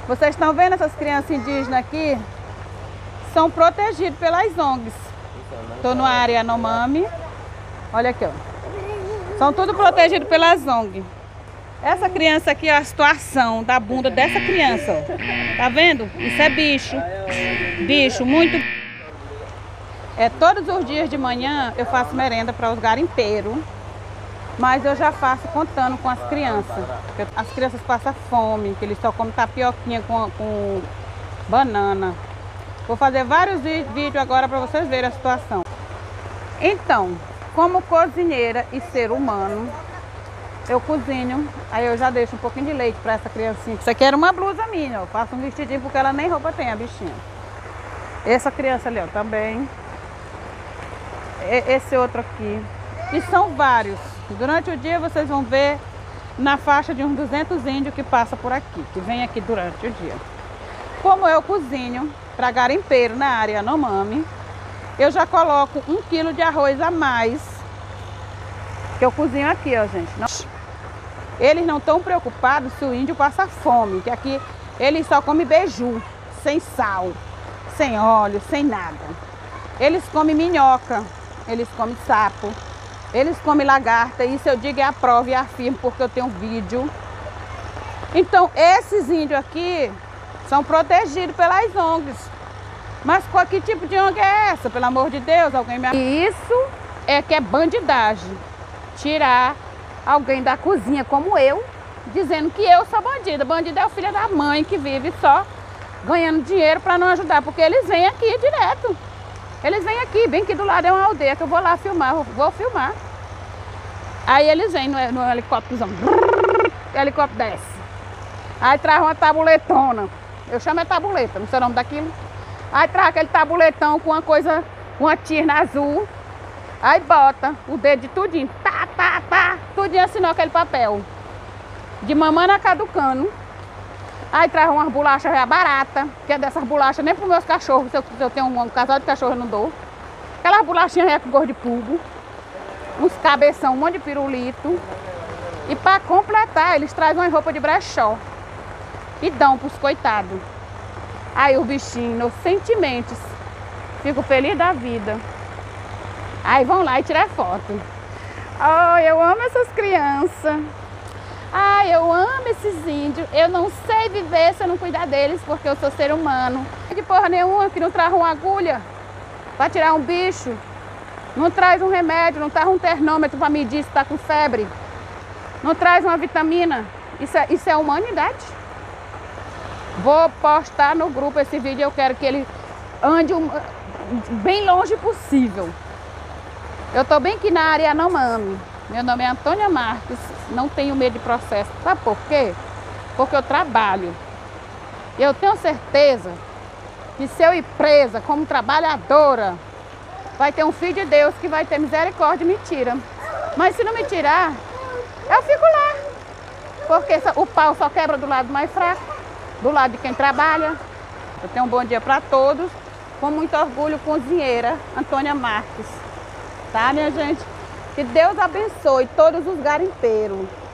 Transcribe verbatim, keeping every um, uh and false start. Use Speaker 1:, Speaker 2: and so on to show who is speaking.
Speaker 1: Vocês estão vendo essas crianças indígenas aqui? São protegidos pelas O N Gs. Estou numa área Yanomami. Olha aqui, ó. São tudo protegidos pelas O N Gs. Essa criança aqui, ó, a situação da bunda dessa criança, ó. Tá vendo? Isso é bicho. Bicho, muito. É, todos os dias de manhã eu faço merenda para os garimpeiros. Mas eu já faço contando com as crianças. As crianças passam fome, que eles só comem tapioquinha com, com banana. Vou fazer vários vídeos agora para vocês verem a situação. Então, como cozinheira e ser humano, eu cozinho, aí eu já deixo um pouquinho de leite para essa criancinha. Isso aqui era uma blusa minha, eu faço um vestidinho porque ela nem roupa tem, a bichinha. Essa criança ali, ó, também. Esse outro aqui. E são vários. Durante o dia vocês vão ver na faixa de uns duzentos índios que passa por aqui, que vem aqui durante o dia. Como eu cozinho para garimpeiro na área Yanomami, eu já coloco um quilo de arroz a mais que eu cozinho aqui, ó, gente. Não... Eles não estão preocupados se o índio passa fome, que aqui eles só comem beiju, sem sal, sem óleo, sem nada. Eles comem minhoca, eles comem sapo. Eles comem lagarta, isso eu digo é a prova e afirmo porque eu tenho um vídeo. Então, esses índios aqui são protegidos pelas O N Gs. Mas qual, que tipo de O N G é essa? Pelo amor de Deus, alguém me... E isso é que é bandidagem. Tirar alguém da cozinha como eu, dizendo que eu sou bandida. Bandida é o filho da mãe que vive só ganhando dinheiro para não ajudar, porque eles vêm aqui direto. Eles vêm aqui, bem aqui do lado é uma aldeia que eu vou lá filmar, vou filmar. Aí eles vêm no, no helicópterozão, o helicóptero desce. Aí traz uma tabuletona, eu chamo é tabuleta, não sei o nome daquilo. Aí traz aquele tabuletão com uma coisa, uma tirna azul. Aí bota o dedo de tudinho, tá, tá, tá, tudinho assinou aquele papel. De mamana caducando. Aí traz umas bolachas já barata, que é dessas bolachas nem para os meus cachorros, se eu, se eu tenho um, um casal de cachorro eu não dou. Aquelas bolachinhas é com gosto de pulgo, uns cabeção, um monte de pirulito. E para completar, eles trazem uma roupa de brechó e dão para os coitados. Aí os bichinhos, inocentemente, ficam felizes da vida. Aí vão lá e tiram foto. Oh, eu amo essas crianças. Ah, eu amo esses índios, eu não sei viver se eu não cuidar deles, porque eu sou ser humano. De porra nenhuma que não traz uma agulha para tirar um bicho, não traz um remédio, não traz um termômetro para medir se está com febre, não traz uma vitamina. Isso é, isso é humanidade. Vou postar no grupo esse vídeo, eu quero que ele ande um, bem longe possível. Eu estou bem aqui na área Yanomami. Meu nome é Antônia Marques, não tenho medo de processo. Sabe por quê? Porque eu trabalho. Eu tenho certeza que se eu ir presa como trabalhadora, vai ter um filho de Deus que vai ter misericórdia e me tira. Mas se não me tirar, eu fico lá. Porque o pau só quebra do lado mais fraco, do lado de quem trabalha. Eu tenho um bom dia para todos. Com muito orgulho, cozinheira Antônia Marques. Tá, minha gente? Que Deus abençoe todos os garimpeiros.